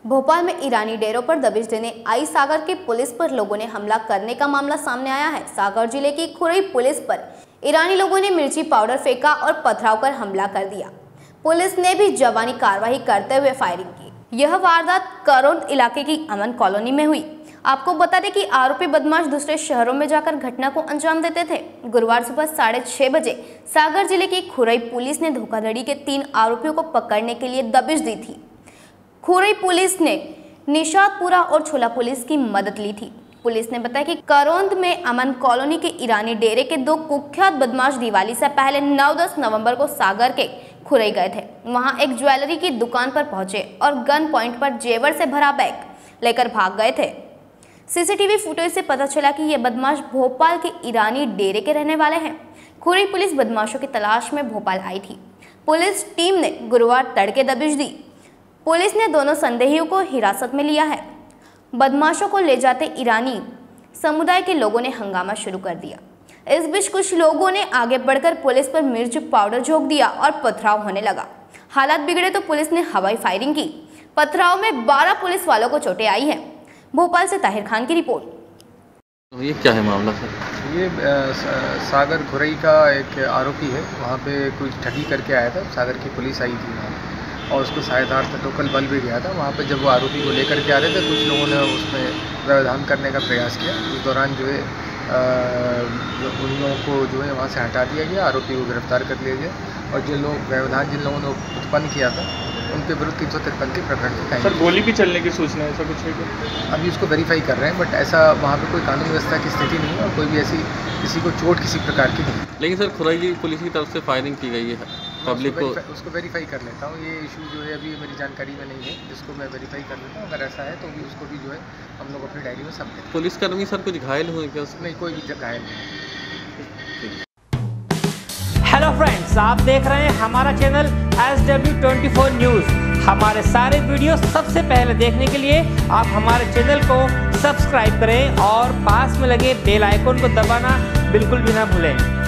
भोपाल में ईरानी डेरों पर दबिश देने आई सागर की पुलिस पर लोगों ने हमला करने का मामला सामने आया है। सागर जिले की खुरई पुलिस पर ईरानी लोगों ने मिर्ची पाउडर फेंका और पथराव कर हमला कर दिया। पुलिस ने भी जवानी कार्रवाई करते हुए फायरिंग की। यह वारदात करौंद इलाके की अमन कॉलोनी में हुई। आपको बता दें कि आरोपी बदमाश दूसरे शहरों में जाकर घटना को अंजाम देते थे। गुरुवार सुबह 6:30 बजे सागर जिले की खुरई पुलिस ने धोखाधड़ी के 3 आरोपियों को पकड़ने के लिए दबिश दी थी। खुरई पुलिस ने निशातपुरा और छोला पुलिस की मदद ली थी। पुलिस ने बताया कि करौंद में अमन कॉलोनी के ईरानी डेरे के 2 कुख्यात बदमाश दिवाली से पहले 9-10 नवंबर को सागर के खुरई गए थे। वहां एक ज्वेलरी की दुकान पर पहुंचे और गन पॉइंट पर जेवर से भरा बैग लेकर भाग गए थे। सीसीटीवी फुटेज से पता चला कि ये बदमाश भोपाल के ईरानी डेरे के रहने वाले हैं। खुरई पुलिस बदमाशों की तलाश में भोपाल आई थी। पुलिस टीम ने गुरुवार तड़के दबिश दी। पुलिस ने दोनों संदेहियों को हिरासत में लिया है। बदमाशों को ले जाते ईरानी समुदाय के लोगों ने हंगामा शुरू कर दिया। इस बीच कुछ लोगों ने आगे बढ़कर पुलिस पर मिर्च पाउडर झोंक दिया और पथराव होने लगा। हालात बिगड़े तो पुलिस ने हवाई फायरिंग की। पथराव में 12 पुलिस वालों को चोटें आई हैं। भोपाल से ताहिर खान की रिपोर्ट। तो ये क्या है मामला सर? ये सागर खुरई का एक आरोपी है, वहाँ पे कुछ ठगी करके आया था। सागर की पुलिस आई थी वहाँ और उसको सहायतार्थ लोकल बल भी गया था। वहाँ पे जब वो आरोपी को लेकर के आ रहे थे, कुछ लोगों ने उसमें व्यवधान करने का प्रयास किया। उस दौरान जो है उन लोगों को जो है वहाँ से हटा दिया गया, आरोपी को गिरफ्तार कर लिया गया और जिन लोगों ने उत्पन्न किया था उनके विरुद्ध 353 के प्रकरण उठाए। सर गोली भी चलने की सूचना है, ऐसा कुछ है क्या? अभी उसको वेरीफाई कर रहे हैं, बट ऐसा वहाँ पे कोई कानून व्यवस्था की स्थिति नहीं है और कोई भी ऐसी किसी को चोट किसी प्रकार की नहीं। लेकिन सर खुरई पुलिस की तरफ से फायरिंग की गई है पब्लिक को। उसको वेरीफाई कर लेता हूँ। ये इशू जो है अभी मेरी जानकारी में नहीं है, इसको मैं वेरीफाई कर लेता हूँ। अगर ऐसा है तो भी उसको भी जो है हम लोग अपनी डायरी में सब लेते हैं। पुलिसकर्मी सर कुछ घायल हुए क्या? नहीं, कोई भी घायल नहीं। हेलो फ्रेंड्स, आप देख रहे हैं हमारा चैनल SW24 न्यूज़। हमारे सारे वीडियो सबसे पहले देखने के लिए आप हमारे चैनल को सब्सक्राइब करें और पास में लगे बेल आइकन को दबाना बिल्कुल भी ना भूलें।